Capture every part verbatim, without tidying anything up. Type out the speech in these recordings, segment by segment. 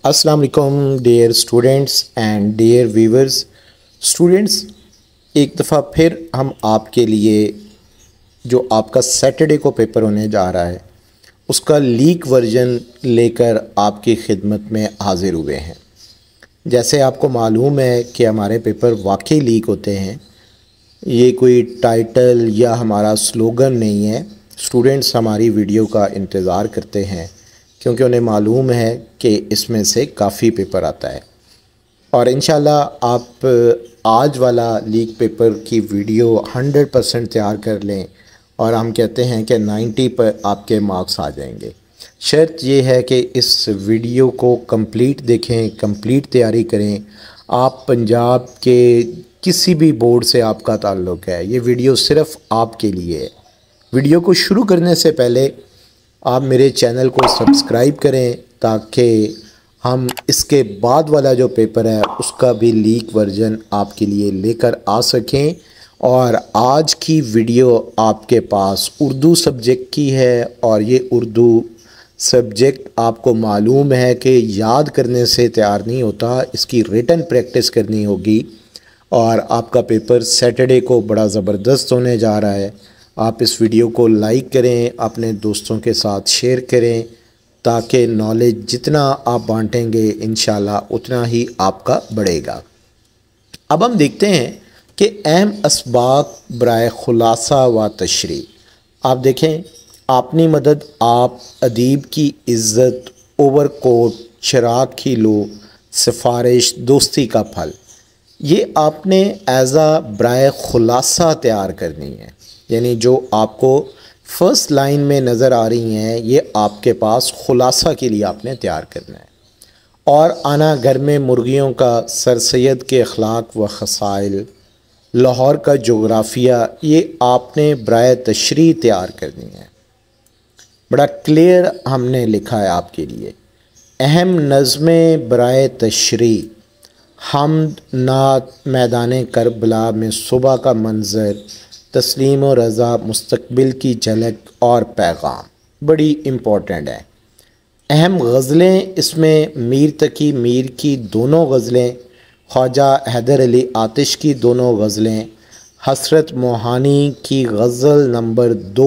अस्सलाम वालेकुम dear students and dear viewers. Students, एक दफ़ा फिर हम आपके लिए जो आपका सैटरडे को पेपर होने जा रहा है उसका लीक वर्जन लेकर आपकी खिदमत में हाज़िर हुए हैं। जैसे आपको मालूम है कि हमारे पेपर वाकई लीक होते हैं, ये कोई टाइटल या हमारा स्लोगन नहीं है। स्टूडेंट्स हमारी वीडियो का इंतज़ार करते हैं क्योंकि उन्हें मालूम है कि इसमें से काफ़ी पेपर आता है और इंशाल्लाह आप आज वाला लीक पेपर की वीडियो हंड्रेड परसेंट तैयार कर लें और हम कहते हैं कि नाइन्टी पर आपके मार्क्स आ जाएंगे। शर्त ये है कि इस वीडियो को कंप्लीट देखें, कंप्लीट तैयारी करें। आप पंजाब के किसी भी बोर्ड से आपका ताल्लुक़ है, ये वीडियो सिर्फ़ आपके लिए है। वीडियो को शुरू करने से पहले आप मेरे चैनल को सब्सक्राइब करें ताकि हम इसके बाद वाला जो पेपर है उसका भी लीक वर्जन आपके लिए लेकर आ सकें। और आज की वीडियो आपके पास उर्दू सब्जेक्ट की है और ये उर्दू सब्जेक्ट आपको मालूम है कि याद करने से तैयार नहीं होता, इसकी रिटन प्रैक्टिस करनी होगी। और आपका पेपर सैटरडे को बड़ा ज़बरदस्त होने जा रहा है। आप इस वीडियो को लाइक करें, अपने दोस्तों के साथ शेयर करें ताकि नॉलेज जितना आप बांटेंगे इंशाल्लाह उतना ही आपका बढ़ेगा। अब हम देखते हैं कि अहम असबाब बराए खुलासा व तशरी। आप देखें, अपनी मदद आप, अदीब की इज़्ज़त, ओवरकोट, चिराग की लो, सिफारिश, दोस्ती का फल, ये आपने एज़ आ बराए खुलासा तैयार करनी है। यानी जो आपको फ़र्स्ट लाइन में नज़र आ रही हैं ये आपके पास खुलासा के लिए आपने तैयार करना है। और आना घर में मुर्गियों का, सर सैयद के अखलाक व खसाइल, लाहौर का जोग्राफ़िया, ये आपने बराए तशरी तैयार करनी है। बड़ा क्लियर हमने लिखा है आपके लिए। अहम नज़्में बराए तशरी, हमद, नात, मैदान करबला में सुबह का मंज़र, तस्लीम व रज़ा, मुस्तकबिल की झलक और पैगाम, बड़ी इम्पोर्टेंट है। अहम गज़लें इसमें मीर तकी मीर की दोनों गज़लें, ख्वाजा हैदर अली आतिश की दोनों गज़लें, हसरत मोहानी की गज़ल नंबर दो,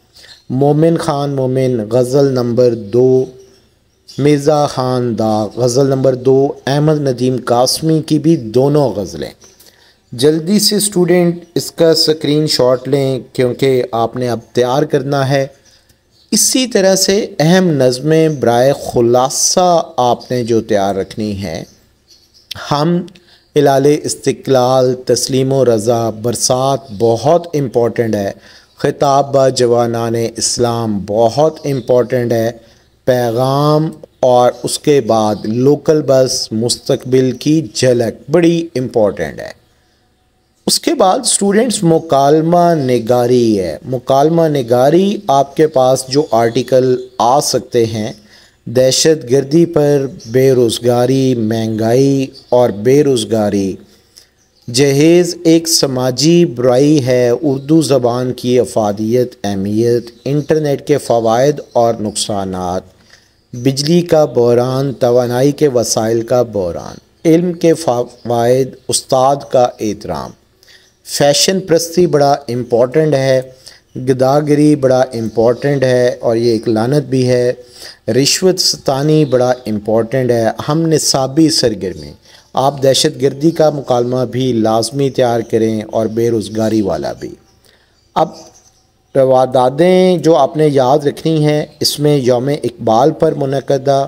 मोमिन ख़ान मोमिन गज़ल नंबर दो, मिर्ज़ा ख़ान दा गज़ल नंबर दो, अहमद नदीम कासमी की भी दोनों गज़लें। जल्दी से स्टूडेंट इसका स्क्रीनशॉट लें क्योंकि आपने अब तैयार करना है। इसी तरह से अहम नज़्में बराए खुलासा आपने जो तैयार रखनी है, हम, हिलाल इस्तिक़लाल, तस्लीम व रज़ा, बरसात बहुत इम्पोर्टेंट है, ख़िताब ब जवानान इस्लाम बहुत इम्पोर्टेंट है, पैगाम, और उसके बाद लोकल बस, मुस्तकबिल की झलक बड़ी इम्पोर्टेंट है। उसके बाद स्टूडेंट्स मुकालमा निगारी है। मुकालमा निगारी आपके पास जो आर्टिकल आ सकते हैं, दहशत गर्दी पर, बेरोज़गारी, महंगाई और बेरोज़गारी, जहेज़ एक समाजी बुराई है, उर्दू ज़बान की अफादियत, अहमियत, इंटरनेट के फ़वाइद और नुकसानात, बिजली का बहरान, तवानाई के वसाइल का बहरान, इल्म के फ़वाइद, उस्ताद का एहतराम, फ़ैशन प्रस्ती बड़ा इम्पॉर्टेंट है, गदागिरी बड़ा इम्पॉर्टेंट है और ये एक लानत भी है, रिश्वत सतानी बड़ा इम्पॉर्टेंट है, हम निसाबी सरगर्मी, आप दहशत गर्दी का मुकालमा भी लाजमी तैयार करें और बेरोज़गारी वाला भी। अब रवादादें जो आपने याद रखनी हैं, इसमें यौम इकबाल पर मुनक़दा,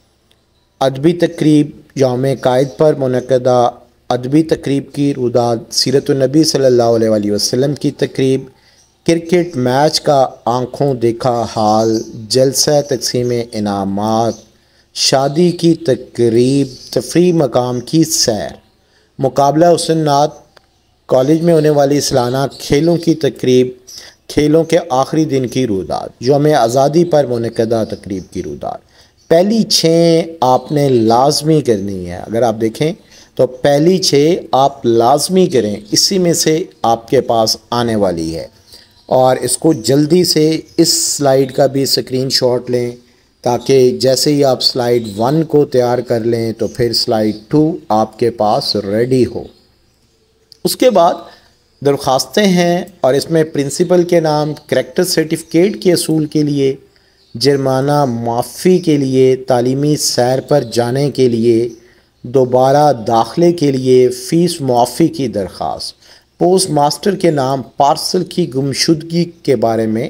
अदबी तकरीब, यौम कायद पर मुनक़दा, अदबी तकरीब की रुदाद, सीरत-उन-नबी सल्लल्लाहु अलैहि वसल्लम की तकरीब, क्रिकेट मैच का आँखों देखा हाल, जलसा तक़सीम इनामात, शादी की तकरीब, तफरीह मकाम की सैर, मुकाबला हुस्न-नात, कॉलेज में होने वाली सालाना खेलों की तकरीब, खेलों के आखिरी दिन की रुदाद, यौम आज़ादी पर मुनक़दा तकरीब की रुदाद। पहली छः आपने लाजमी करनी है। अगर आप देखें तो पहली छः आप लाजमी करें, इसी में से आपके पास आने वाली है। और इसको जल्दी से इस स्लाइड का भी स्क्रीनशॉट लें ताकि जैसे ही आप स्लाइड वन को तैयार कर लें तो फिर स्लाइड टू आपके पास रेडी हो। उसके बाद दरख्वास्तें हैं और इसमें प्रिंसिपल के नाम, करैक्टर सर्टिफिकेट के असूल के लिए, जुर्माना माफ़ी के लिए, तालीमी सैर पर जाने के लिए, दोबारा दाखिले के लिए, फ़ीस मुआफ़ी की दरख्वास्त, पोस्ट मास्टर के नाम, पार्सल की गुमशुदगी के बारे में,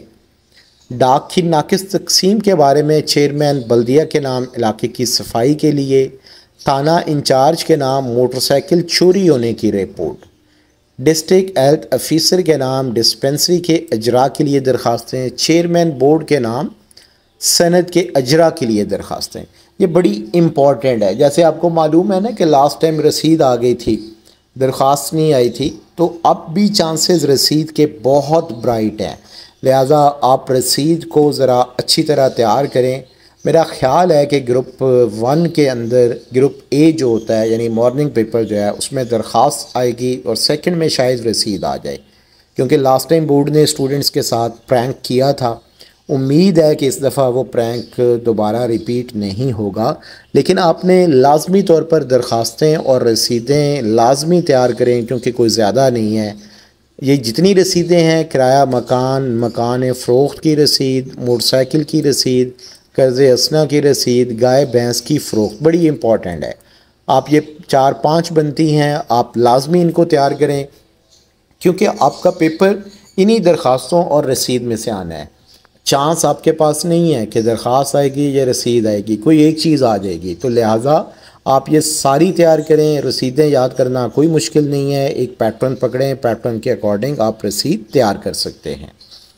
डाक की नाकिस तकसीम के बारे में, चेयरमैन बल्दिया के नाम इलाके की सफाई के लिए, थाना इंचार्ज के नाम मोटरसाइकिल चोरी होने की रिपोर्ट, डिस्ट्रिक्ट हेल्थ ऑफिसर के नाम डिस्पेंसरी के अजरा के लिए दरख्वास्तें, चेयरमैन बोर्ड के नाम सनद के अजरा के लिए दरख्वास्तें। ये बड़ी इम्पॉर्टेंट है। जैसे आपको मालूम है ना कि लास्ट टाइम रसीद आ गई थी, दरख्वास्त नहीं आई थी, तो अब भी चांसेस रसीद के बहुत ब्राइट हैं। लिहाजा आप रसीद को ज़रा अच्छी तरह तैयार करें। मेरा ख्याल है कि ग्रुप वन के अंदर ग्रुप ए जो होता है यानी मॉर्निंग पेपर जो है उसमें दरख्वास्त आएगी और सेकंड में शायद रसीद आ जाए, क्योंकि लास्ट टाइम बोर्ड ने स्टूडेंट्स के साथ प्रैंक किया था। उम्मीद है कि इस दफ़ा वो प्रैंक दोबारा रिपीट नहीं होगा, लेकिन आपने लाजमी तौर पर दरख्वास्तें और रसीदें लाजमी तैयार करें, क्योंकि कोई ज़्यादा नहीं है। ये जितनी रसीदें हैं, किराया मकान, मकान फ़रोख्त की रसीद, मोटरसाइकिल की रसीद, कर्ज़ असना की रसीद, गाय भैंस की फ़रोख्त, बड़ी इंपॉर्टेंट है। आप ये चार पाँच बनती हैं, आप लाजमी इनको तैयार करें, क्योंकि आपका पेपर इन्हीं दरख्वास्तों और रसीद में से आना है। चांस आपके पास नहीं है कि दरख्वास्त आएगी या रसीद आएगी, कोई एक चीज़ आ जाएगी। तो लिहाजा आप ये सारी तैयार करें। रसीदें याद करना कोई मुश्किल नहीं है, एक पैटर्न पकड़ें, पैटर्न के अकॉर्डिंग आप रसीद तैयार कर सकते हैं।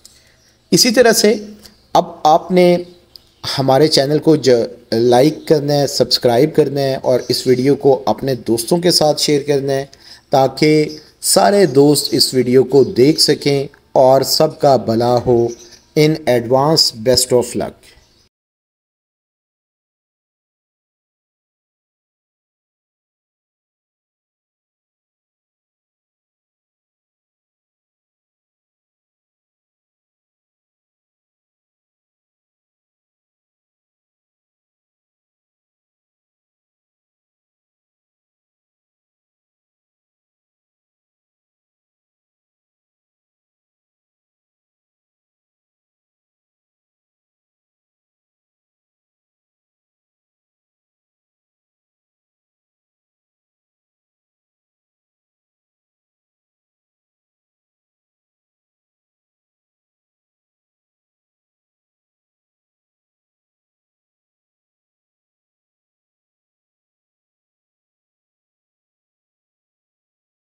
इसी तरह से अब आपने हमारे चैनल को लाइक करना है, सब्सक्राइब करना है और इस वीडियो को अपने दोस्तों के साथ शेयर करना है, ताकि सारे दोस्त इस वीडियो को देख सकें और सबका भला हो। In advance best of luck.